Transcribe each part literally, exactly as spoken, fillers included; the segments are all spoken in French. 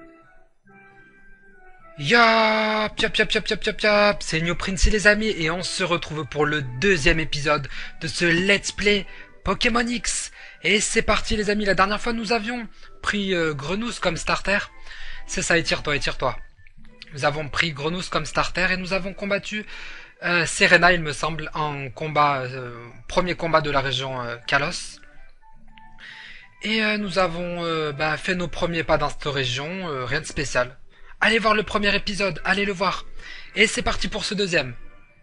Yop, yop, yop, yop, yop, yop, yop, c'est New Prince les amis, et on se retrouve pour le deuxième épisode de ce Let's Play Pokémon X. Et c'est parti les amis, la dernière fois nous avions pris euh, Grenousse comme starter. C'est ça, étire-toi, étire-toi. Nous avons pris Grenousse comme starter et nous avons combattu euh, Serena, il me semble, en combat, euh, premier combat de la région euh, Kalos. Et euh, nous avons euh, bah, fait nos premiers pas dans cette région, euh, rien de spécial. Allez voir le premier épisode, allez le voir. Et c'est parti pour ce deuxième.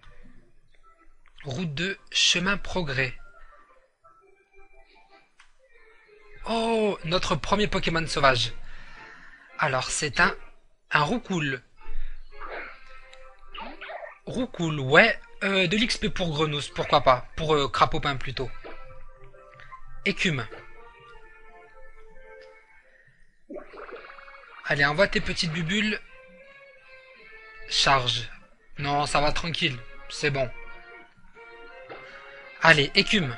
Route de chemin progrès. Oh, notre premier Pokémon sauvage. Alors c'est un, un Roucoule. Roucoule, ouais. Euh, de l'X P pour Grenousse, pourquoi pas. Pour euh, Crapopin plutôt. Écume. Allez, envoie tes petites bubules. Charge. Non, ça va tranquille. C'est bon. Allez, écume.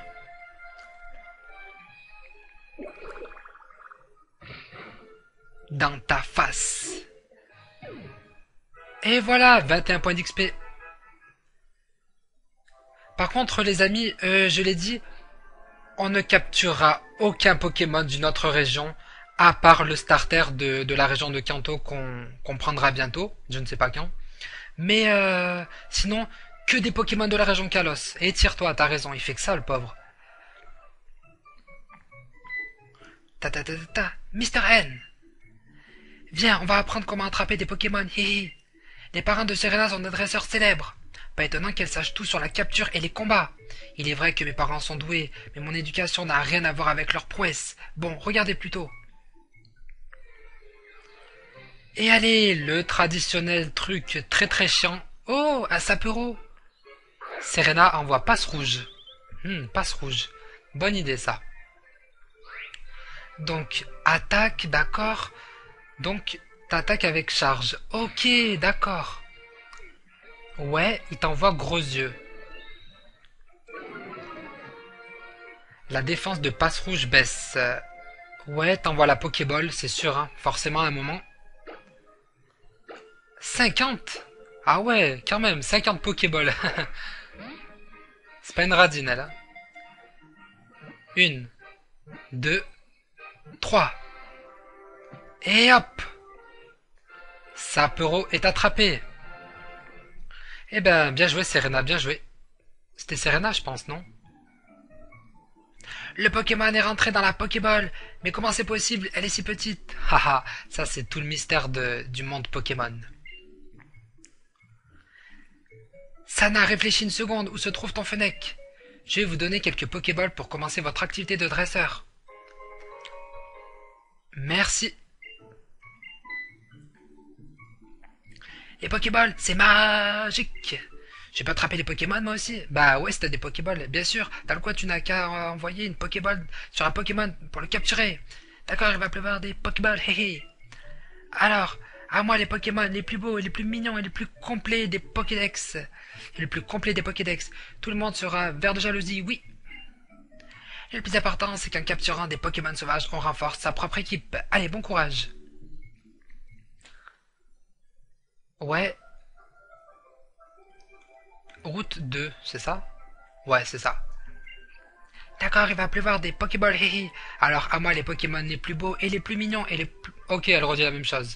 Dans ta face. Et voilà, vingt et un points d'X P. Par contre, les amis, euh, je l'ai dit, on ne capturera aucun Pokémon d'une autre région, à part le starter de, de la région de Kanto qu'on qu'on prendra bientôt, je ne sais pas quand. Mais euh, sinon, que des Pokémon de la région Kalos. Et tire-toi, t'as raison, il fait que ça le pauvre. Ta ta ta ta ta, Mister N. Viens, on va apprendre comment attraper des Pokémon, hihi. Les parents de Serena sont des dresseurs célèbres. Pas étonnant qu'elle sache tout sur la capture et les combats. Il est vrai que mes parents sont doués, mais mon éducation n'a rien à voir avec leur prouesse. Bon, regardez plutôt. Et allez, le traditionnel truc très très chiant. Oh, un Sapero. Serena envoie passe rouge. Hmm, passe rouge. Bonne idée ça. Donc, attaque, d'accord. Donc, t'attaques avec charge. Ok, d'accord. Ouais, il t'envoie gros yeux. La défense de passe rouge baisse. Euh, ouais, t'envoies la Pokéball, c'est sûr, hein, forcément à un moment. cinquante. Ah ouais, quand même, cinquante Pokéballs. C'est pas une radine, elle. Hein. Une, deux, trois. Et hop. Sapero est attrapé. Eh ben, bien joué Serena, bien joué. C'était Serena, je pense, non? Le Pokémon est rentré dans la Pokéball. Mais comment c'est possible? Elle est si petite. Haha, ça c'est tout le mystère de, du monde Pokémon. Sana, réfléchis une seconde, où se trouve ton Fennec? Je vais vous donner quelques Pokéballs pour commencer votre activité de dresseur. Merci. Les Pokéballs, c'est magique. Je peux attraper les Pokémon moi aussi? Bah ouais, si t'as des Pokéballs, bien sûr. Dans le coin, tu n'as qu'à envoyer une Pokéball sur un Pokémon pour le capturer. D'accord, il va pleuvoir des Pokéballs, hé hé. Alors, à moi les Pokémon les plus beaux, les plus mignons et les plus complets des Pokédex. Et le plus complet des Pokédex. Tout le monde sera vert de jalousie, oui. Et le plus important, c'est qu'en capturant des Pokémon sauvages, on renforce sa propre équipe. Allez, bon courage. Ouais. Route deux, c'est ça? Ouais, c'est ça. D'accord, il va pleuvoir des Pokéballs, hé hé. Alors, à moi les Pokémon les plus beaux et les plus mignons et les plus... Ok, elle redit la même chose.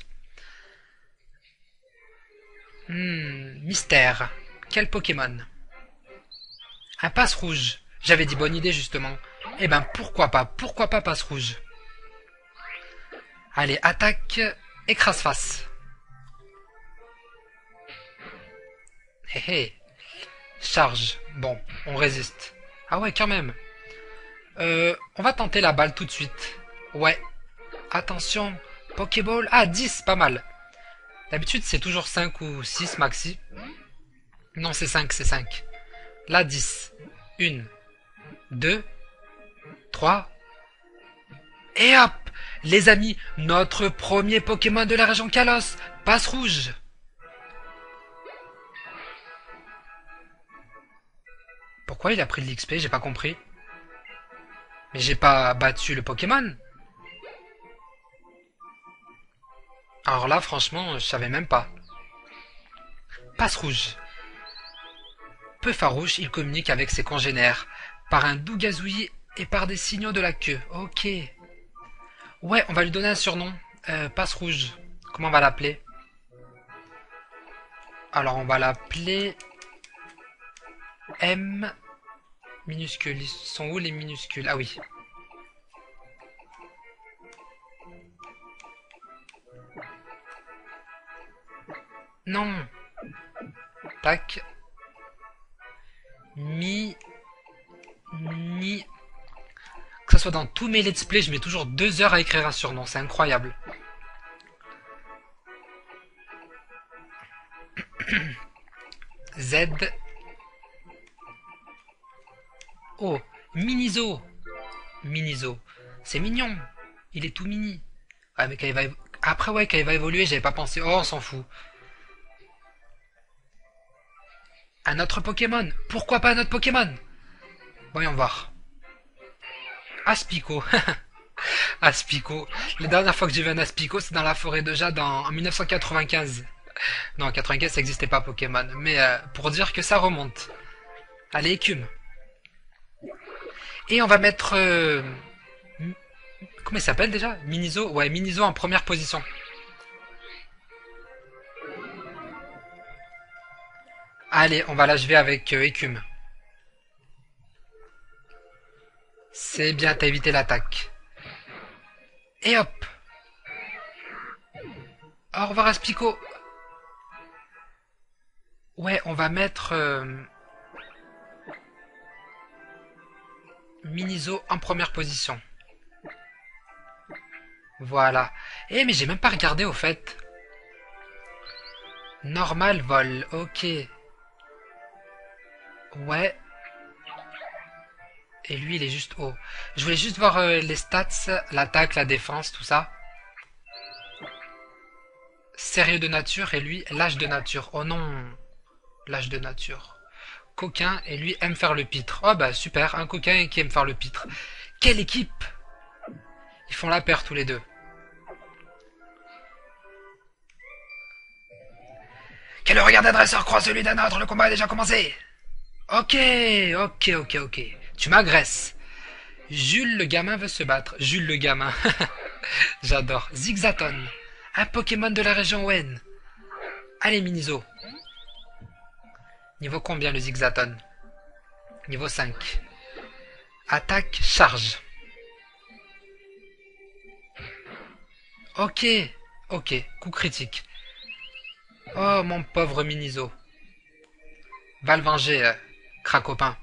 Hmm, mystère. Quel Pokémon? Un passe rouge. J'avais dit bonne idée justement. Eh ben pourquoi pas, pourquoi pas passe rouge. Allez, attaque, écrase face. Hé hé. Charge. Bon, on résiste. Ah ouais, quand même. Euh, on va tenter la balle tout de suite. Ouais. Attention. Pokéball. Ah, dix, pas mal. D'habitude, c'est toujours cinq ou six maxi. Non, c'est cinq, c'est cinq. Là, dix. Une, deux, trois. Et hop! Les amis, notre premier Pokémon de la région Kalos. Passe rouge. Pourquoi il a pris de l'X P? J'ai pas compris. Mais j'ai pas battu le Pokémon. Alors là, franchement, je savais même pas. Passe rouge. Peu farouche, il communique avec ses congénères, par un doux gazouillis et par des signaux de la queue. Ok. Ouais, on va lui donner un surnom. Euh, passe rouge. Comment on va l'appeler? Alors, on va l'appeler M minuscule. Ils sont où les minuscules? Ah oui. Non. Tac. Mi. Mi. Que ce soit dans tous mes let's play, je mets toujours deux heures à écrire un surnom. C'est incroyable. Z. Oh. Minizo. Minizo. C'est mignon. Il est tout mini. Ouais, mais quand il va... Après, ouais, quand il va évoluer, j'avais pas pensé. Oh, on s'en fout. Un autre Pokémon. Pourquoi pas un autre Pokémon? Voyons voir. Aspico. Aspico. La dernière fois que j'ai vu un Aspico, c'est dans la forêt de Jade en, en mille neuf cent quatre-vingt-quinze. Non, en quatre-vingt-quinze, ça n'existait pas Pokémon. Mais euh, pour dire que ça remonte. Allez, écume. Et on va mettre... Euh... Comment il s'appelle déjà? Minizo? Ouais, Minizo en première position. Allez, on va l'achever avec euh, écume. C'est bien, t'as évité l'attaque. Et hop. Au revoir Aspico. Ouais, on va mettre... Euh... Minizo en première position. Voilà. Eh, mais j'ai même pas regardé au fait. Normal vol, ok. Ouais. Et lui, il est juste haut. Je voulais juste voir euh, les stats, l'attaque, la défense, tout ça. Sérieux de nature et lui, lâche de nature. Oh non. Lâche de nature. Coquin et lui aime faire le pitre. Oh bah super, un coquin qui aime faire le pitre. Quelle équipe! Ils font la paire tous les deux. Quel regard d'adresseur croise celui d'un autre, le combat a déjà commencé. Ok, ok, ok, ok. Tu m'agresses. Jules le gamin veut se battre. Jules le gamin. J'adore. Zigzaton. Un Pokémon de la région Wen. Allez, Minizo. Niveau combien le Zigzaton? Niveau cinq. Attaque, charge. Ok, ok, coup critique. Oh, mon pauvre Minizo. Va le venger, euh, Cracopin.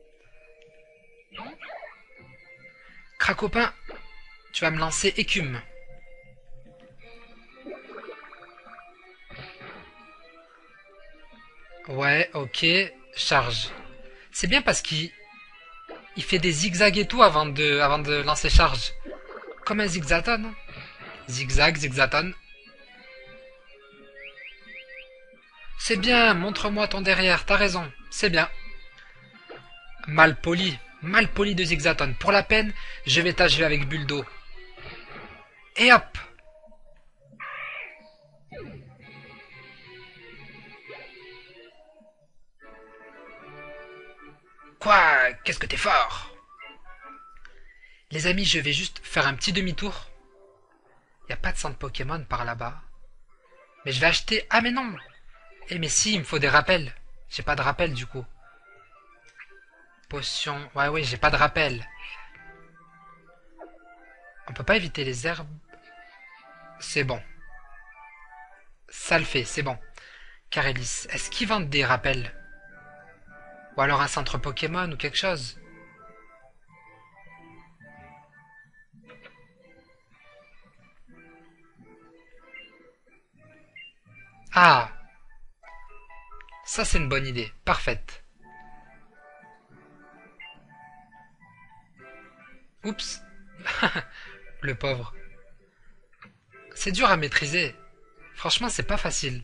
Cracopin, tu vas me lancer écume. Ouais, ok, charge. C'est bien parce qu'il il fait des zigzags et tout avant de, avant de lancer charge. Comme un Zigzaton. Zigzag, Zigzaton. C'est bien, montre-moi ton derrière, t'as raison, c'est bien. Mal poli, mal poli de Zigzaton. Pour la peine, je vais t'achever avec Buldo. Et hop. Quoi? Qu'est-ce que t'es fort? Les amis, je vais juste faire un petit demi-tour. Y a pas de centre Pokémon par là-bas. Mais je vais acheter... Ah mais non. Eh mais si, il me faut des rappels. J'ai pas de rappel du coup. Potion... Ouais, oui, j'ai pas de rappel. On peut pas éviter les herbes. C'est bon. Ça le fait, c'est bon. Carélis, est-ce qu'ils vendent des rappels? Ou alors un centre Pokémon ou quelque chose? Ah! Ça c'est une bonne idée, parfaite. Oups. Le pauvre. C'est dur à maîtriser. Franchement, c'est pas facile.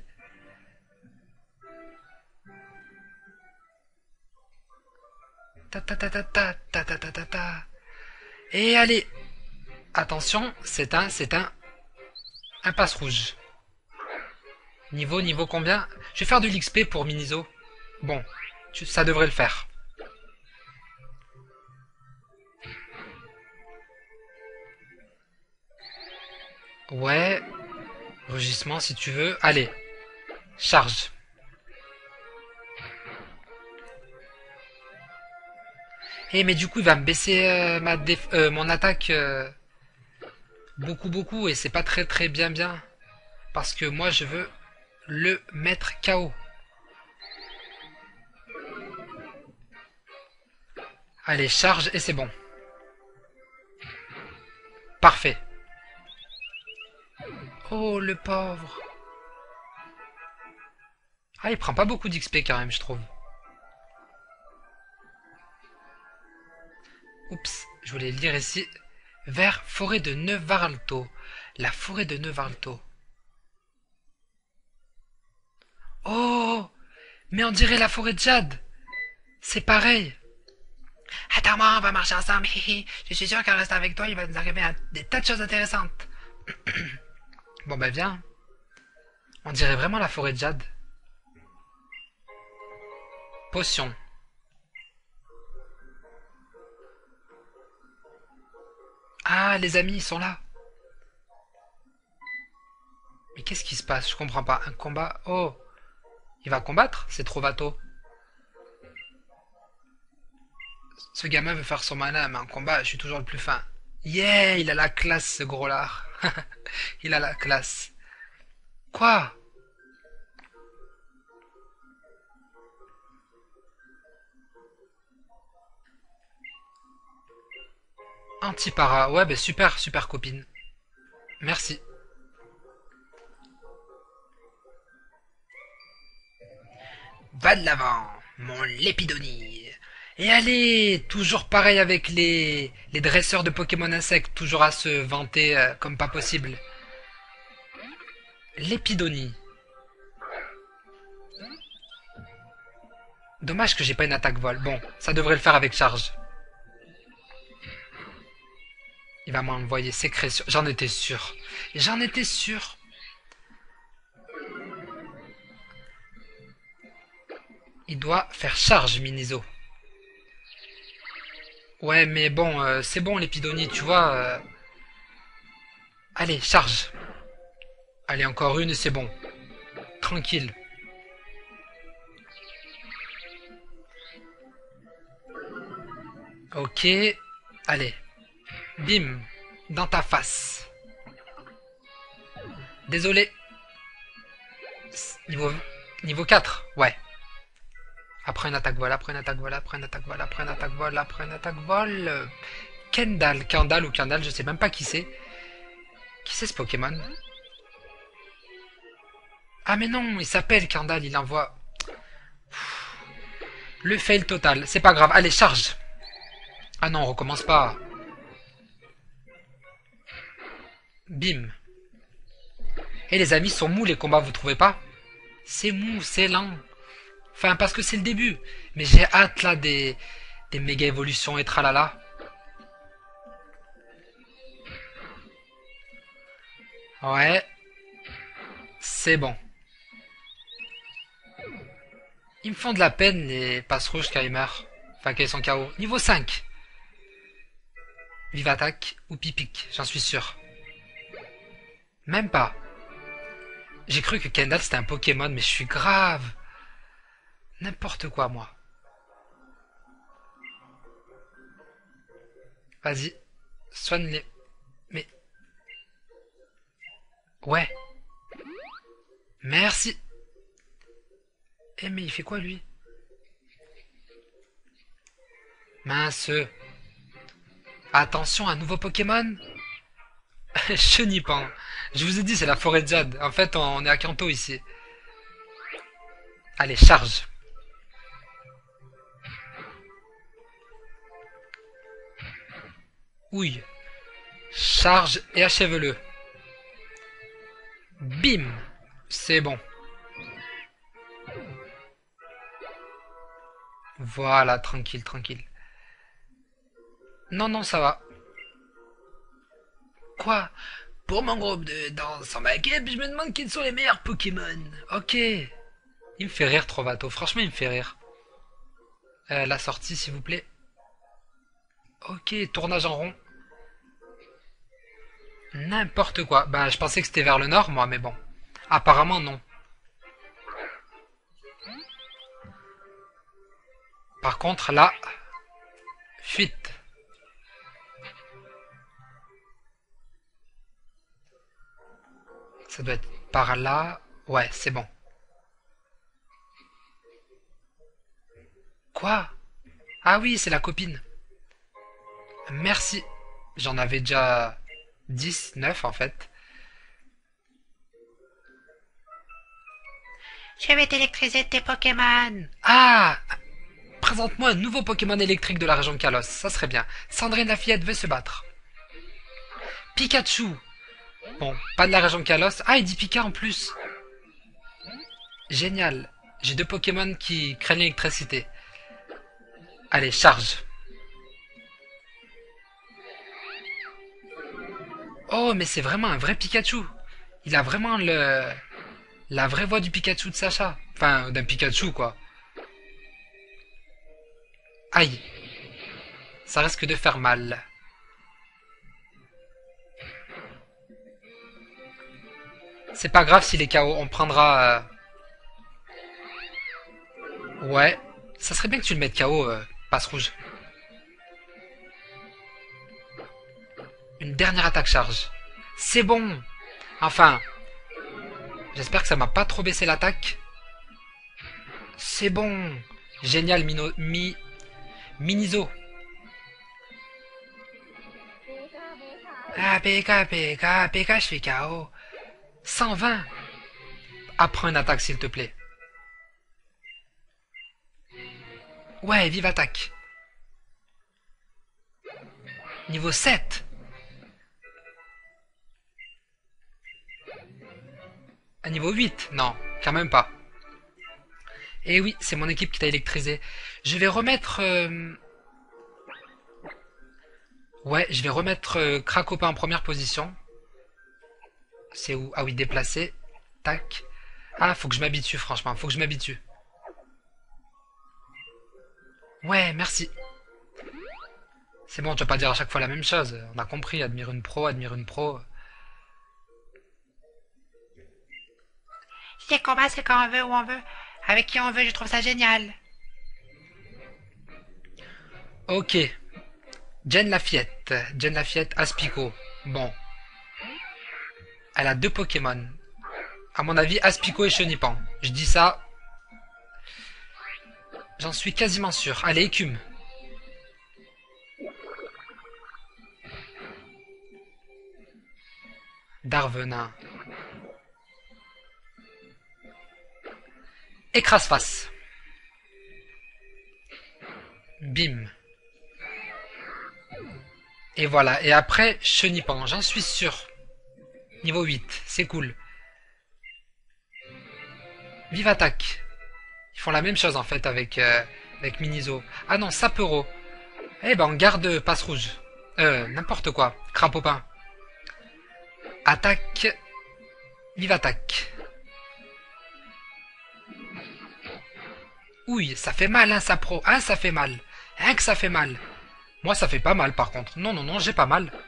Ta ta ta ta ta ta ta ta ta ta. Et allez. Attention, c'est un, c'est un, un passe rouge. Niveau, niveau combien? Je vais faire de l'X P pour Miniso. Bon, tu- ça devrait le faire. Ouais. Rugissement si tu veux. Allez. Charge. Eh mais du coup il va me baisser euh, ma déf euh, mon attaque euh, beaucoup beaucoup et c'est pas très très bien bien. Parce que moi je veux le mettre K O. Allez, charge et c'est bon. Parfait. Oh le pauvre. Ah il prend pas beaucoup d'X P quand même je trouve. Oups, je voulais le lire ici. Vers forêt de Neuvaralto. La forêt de Neuvaralto. Oh, mais on dirait la forêt de Jade. C'est pareil. Attends-moi, on va marcher ensemble. Je suis sûr qu'en restant avec toi, il va nous arriver des tas de choses intéressantes. Bon bah viens. On dirait vraiment la forêt de Jade. Potion. Ah, les amis, ils sont là. Mais qu'est-ce qui se passe? Je comprends pas. Un combat. Oh, il va combattre? C'est trop bateau. Ce gamin veut faire son malin, mais en combat, je suis toujours le plus fin. Yeah, il a la classe, ce gros lard. Il a la classe. Quoi? Antipara. Ouais, bah super, super copine. Merci. Va de l'avant, mon Lépidonie. Et allez, toujours pareil avec les, les dresseurs de Pokémon insectes, toujours à se vanter euh, comme pas possible. Lépidonie. Dommage que j'ai pas une attaque vol. Bon, ça devrait le faire avec charge. Il va m'envoyer sécrétion. J'en étais sûr. J'en étais sûr. Il doit faire charge, Miniso. Ouais, mais bon, euh, c'est bon, l'épidonie, tu vois. euh. Allez, charge. Allez, encore une et c'est bon. Tranquille. Ok. Allez. Bim. Dans ta face. Désolé. Niveau, niveau quatre. Ouais. Après une attaque vol, après une attaque vol, après une attaque vol, après une attaque vol, après une attaque vol. Euh, Kendall, Kendall ou Kendall, je sais même pas qui c'est. Qui c'est ce Pokémon? Ah mais non, il s'appelle Kendall, il envoie... Le fail total, c'est pas grave. Allez, charge. Ah non, on recommence pas. Bim. Et les amis, sont mous les combats, vous trouvez pas? C'est mou, c'est lent. Enfin, parce que c'est le début. Mais j'ai hâte là des, des méga évolutions et tralala. Ouais. C'est bon. Ils me font de la peine les passes rouges quand ils meurent. Enfin, quand ils sont K O. Niveau cinq. Vive attaque ou pipic, j'en suis sûr. Même pas. J'ai cru que Kendall c'était un Pokémon, mais je suis grave. N'importe quoi, moi. Vas-y. Soigne-les. Mais... Ouais. Merci. Eh mais il fait quoi, lui? Mince. Attention, un nouveau Pokémon. Chenipan. Je vous ai dit, c'est la forêt de Jade. En fait, on est à Kanto ici. Allez, charge. Ouille. Charge et achève-le. Bim. C'est bon. Voilà, tranquille, tranquille. Non, non, ça va. Quoi? Pour mon groupe de danse en ma équipe, je me demande quels sont les meilleurs Pokémon. Ok. Il me fait rire, Trovato. Franchement, il me fait rire. Euh, la sortie, s'il vous plaît. Ok, tournage en rond. N'importe quoi. Bah, je pensais que c'était vers le nord, moi, mais bon. Apparemment, non. Par contre, là... Fuite. Ça doit être par là. Ouais, c'est bon. Quoi? Ah oui, c'est la copine. Merci. J'en avais déjà dix, neuf en fait. Je vais t'électriser tes Pokémon. Ah! Présente-moi un nouveau Pokémon électrique de la région de Kalos. Ça serait bien. Sandrine Lafayette veut se battre. Pikachu. Bon, pas de la région de Kalos. Ah, il dit Pika en plus. Génial. J'ai deux Pokémon qui craignent l'électricité. Allez, charge. Oh, mais c'est vraiment un vrai Pikachu. Il a vraiment le... la vraie voix du Pikachu de Sacha. Enfin, d'un Pikachu, quoi. Aïe. Ça risque de faire mal. C'est pas grave s'il est K O. On prendra... Euh... Ouais. Ça serait bien que tu le mettes K O, euh, passe rouge. Une dernière attaque charge. C'est bon. Enfin. J'espère que ça m'a pas trop baissé l'attaque. C'est bon. Génial, Mino... Mi... Minizo. Ah, P K, P K, P K, je suis K O. cent vingt. Apprends une attaque, s'il te plaît. Ouais, vive attaque. Niveau sept. À niveau huit. Non, quand même pas. Et oui, c'est mon équipe qui t'a électrisé. Je vais remettre... Euh... Ouais, je vais remettre euh, Cracopin en première position. C'est où? Ah oui, déplacer. Tac. Ah, faut que je m'habitue, franchement. Faut que je m'habitue. Ouais, merci. C'est bon, tu vas pas dire à chaque fois la même chose. On a compris, admire une pro, admire une pro. Les combats, c'est quand on veut, où on veut. Avec qui on veut, je trouve ça génial. Ok. Jen Lafayette. Jen Lafayette, Aspico. Bon. Elle a deux Pokémon. À mon avis, Aspico et Chenipan. Je dis ça. J'en suis quasiment sûr. Allez, écume. Darvenin. Écrase-face. Bim. Et voilà. Et après, Chenipan. J'en suis sûr. Niveau huit. C'est cool. Vive attaque. Ils font la même chose en fait avec, euh, avec Minizo. Ah non, Sapero. Eh ben on garde passe rouge. Euh, n'importe quoi. Crapopin. Attaque. Vive attaque. Ouille, ça fait mal, hein, Sapro. Hein, ça fait mal. Hein, que ça fait mal. Moi, ça fait pas mal, par contre. Non, non, non, j'ai pas mal.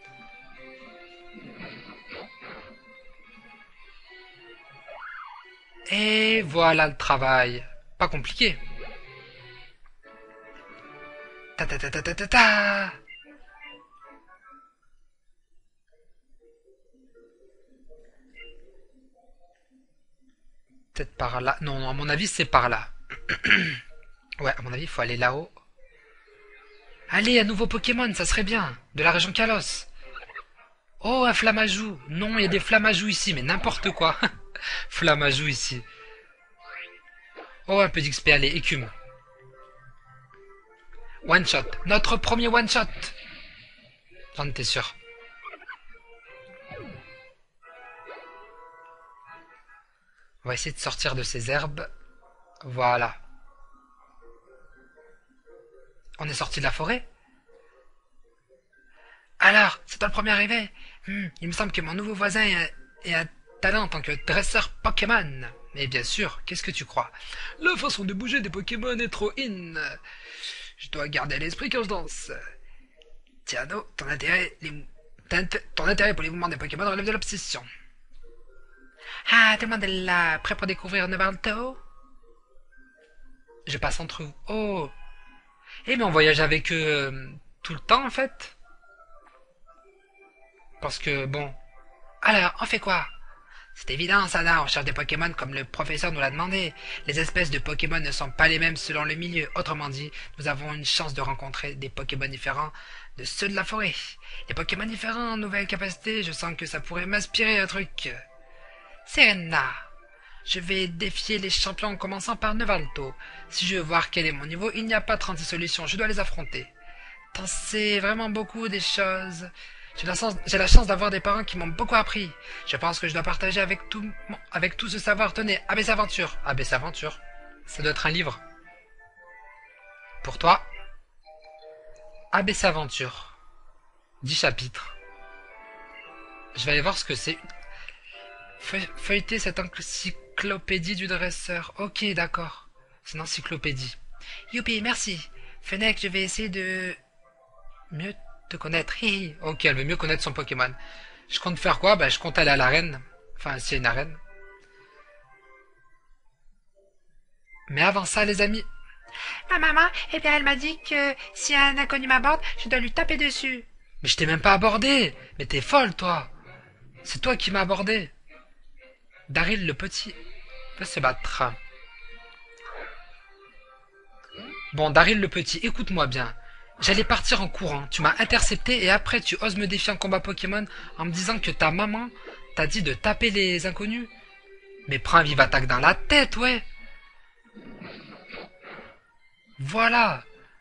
Et voilà le travail. Pas compliqué. Ta ta ta ta ta ta ta. Peut-être par là. Non, non, à mon avis, c'est par là. Ouais, à mon avis, il faut aller là-haut. Allez, un nouveau Pokémon, ça serait bien. De la région Kalos. Oh, un Flammajou. Non, il y a des Flammajou ici, mais n'importe quoi. Flammajou ici. Oh, un peu d'X P, allez, écume. One shot. Notre premier one shot. J'en étais sûr. On va essayer de sortir de ces herbes. Voilà. On est sorti de la forêt? Alors, c'est toi le premier arrivé? Hmm, il me semble que mon nouveau voisin est, est un talent en tant que dresseur Pokémon. Mais bien sûr, qu'est-ce que tu crois? La façon de bouger des Pokémon est trop in. Je dois garder l'esprit quand je danse. Tiens, non, ton intérêt, les, ton intérêt pour les mouvements des Pokémon relève de l'obsession. Ah, tout le monde est là, prêt pour découvrir Nevalto? Je passe entre vous. Oh! Eh, mais on voyage avec eux euh, tout le temps, en fait? Parce que, bon... Alors, on fait quoi? C'est évident, Sana, on cherche des Pokémon comme le professeur nous l'a demandé. Les espèces de Pokémon ne sont pas les mêmes selon le milieu. Autrement dit, nous avons une chance de rencontrer des Pokémon différents de ceux de la forêt. Les Pokémon différents, nouvelles capacités, je sens que ça pourrait m'inspirer un truc. Serena, je vais défier les champions en commençant par Nevalto. Si je veux voir quel est mon niveau, il n'y a pas trente-six solutions, je dois les affronter. T'en sais vraiment beaucoup des choses. J'ai la chance, j'ai la chance d'avoir des parents qui m'ont beaucoup appris. Je pense que je dois partager avec tout, avec tout ce savoir. Tenez, A B C Aventure. A B C Aventure. Ça doit être un livre. Pour toi, A B C Aventure. Dix chapitres. Je vais aller voir ce que c'est. Feu- Feuilleter cette encyclopédie du dresseur. Ok, d'accord. C'est une encyclopédie. Youpi, merci. Fennec, je vais essayer de mieux te connaître. Hi, hi. Ok, elle veut mieux connaître son Pokémon. Je compte faire quoi? Bah, je compte aller à l'arène. Enfin, s'il y a une arène. Mais avant ça, les amis. Ma maman, eh bien, elle m'a dit que si un inconnu m'aborde, je dois lui taper dessus. Mais je t'ai même pas abordé. Mais t'es folle, toi. C'est toi qui m'as abordé. Daryl le petit peut se battre. Bon, Daryl le petit, écoute-moi bien. J'allais partir en courant, tu m'as intercepté et après tu oses me défier en combat Pokémon en me disant que ta maman t'a dit de taper les inconnus. Mais prends un vive attaque dans la tête, ouais. Voilà.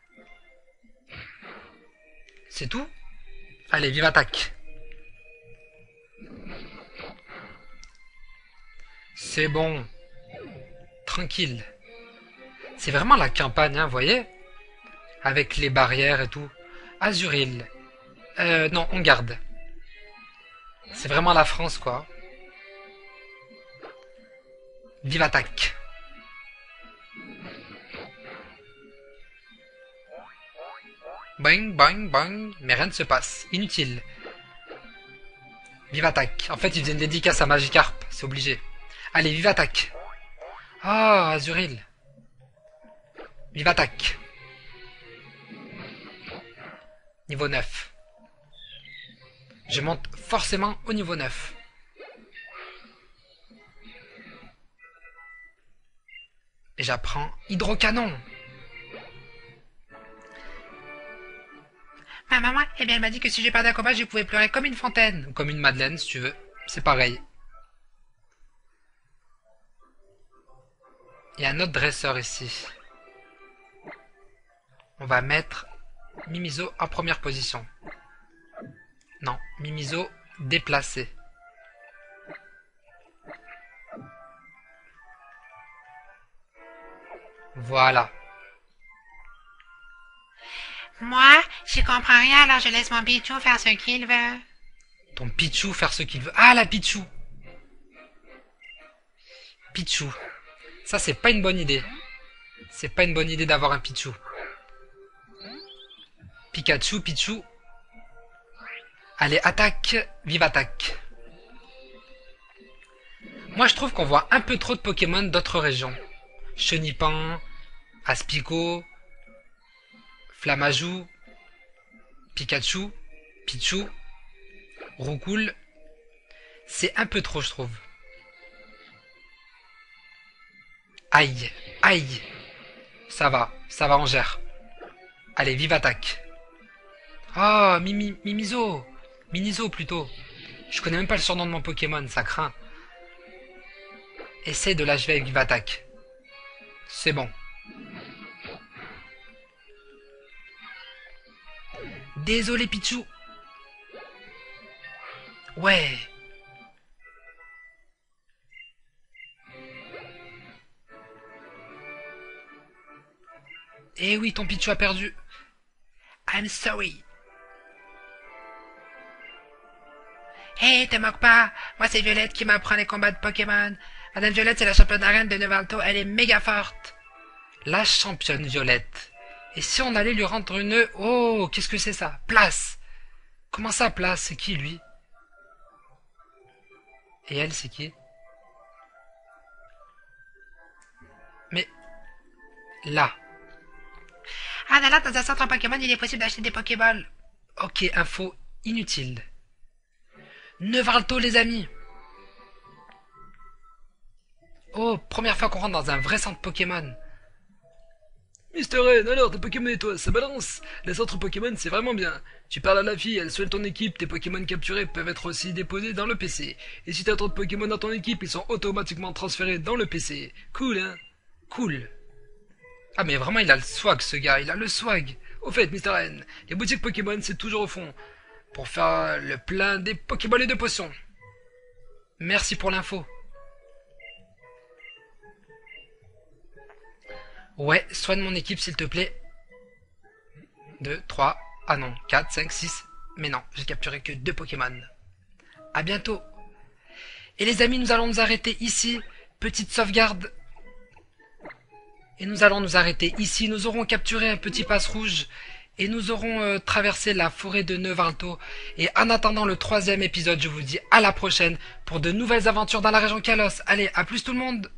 C'est tout? Allez, vive attaque. C'est bon. Tranquille. C'est vraiment la campagne, hein, vous voyez? Avec les barrières et tout. Azuril. Euh, non, on garde. C'est vraiment la France, quoi. Vive attaque. Bang, bang, bang. Mais rien ne se passe. Inutile. Vive attaque. En fait, il faisait une dédicace à Magikarp. C'est obligé. Allez, vive attaque. Ah, oh, Azuril. Vive attaque. Niveau neuf. Je monte forcément au niveau neuf. Et j'apprends hydrocanon. Ma maman, eh bien, elle m'a dit que si j'ai pas d'un combat, je pouvais pleurer comme une fontaine. Ou comme une madeleine, si tu veux. C'est pareil. Il y a un autre dresseur ici. On va mettre Mimizo en première position. Non, Mimizo déplacé. Voilà. Moi, j'y comprends rien, alors je laisse mon Pichou faire ce qu'il veut. Ton Pichou faire ce qu'il veut. Ah, la Pichou. Pichou. Ça, c'est pas une bonne idée. C'est pas une bonne idée d'avoir un Pichou. Pikachu, Pichou. Allez, attaque. Vive attaque. Moi, je trouve qu'on voit un peu trop de Pokémon d'autres régions. Chenipan, Aspico, Flamajou, Pikachu, Pichou, Roucoule. C'est un peu trop, je trouve. Aïe, aïe. Ça va, ça va, on gère. Allez, vive attaque. Oh, Mimi, Mimizo. Minizo plutôt. Je connais même pas le surnom de mon Pokémon, ça craint. Essaye de l'achever avec vive attaque. C'est bon. Désolé, Pichou. Ouais. Eh oui, ton Pichou a perdu. I'm sorry. Hé, te moque pas. Moi, c'est Violette qui m'apprend les combats de Pokémon. Madame Violette, c'est la championne d'arène de Nevalto. Elle est méga forte. La championne Violette. Et si on allait lui rendre une... Oh, qu'est-ce que c'est ça? Place. Comment ça, Place? C'est qui, lui? Et elle, c'est qui? Mais... Là. Ah, là, là, dans un centre Pokémon, il est possible d'acheter des Pokéballs. Ok, info inutile. Nevalto, les amis. Oh, première fois qu'on rentre dans un vrai centre Pokémon. Mister N, alors tes Pokémon et toi, ça balance? Les centres Pokémon, c'est vraiment bien. Tu parles à la fille, elle soigne ton équipe, tes Pokémon capturés peuvent être aussi déposés dans le P C. Et si t'as trop de Pokémon dans ton équipe, ils sont automatiquement transférés dans le P C. Cool, hein? Cool. Ah mais vraiment, il a le swag, ce gars, il a le swag. Au fait, Mister N, les boutiques Pokémon, c'est toujours au fond. Pour faire le plein des Pokéballs et de potions. Merci pour l'info. Ouais, soigne mon équipe s'il te plaît. deux, trois, ah non, quatre, cinq, six. Mais non, j'ai capturé que deux Pokémon. À bientôt. Et les amis, nous allons nous arrêter ici. Petite sauvegarde. Et nous allons nous arrêter ici. Nous aurons capturé un petit passe rouge. Et nous aurons euh, traversé la forêt de Nevalto. Et en attendant le troisième épisode, je vous dis à la prochaine pour de nouvelles aventures dans la région Kalos. Allez, à plus tout le monde!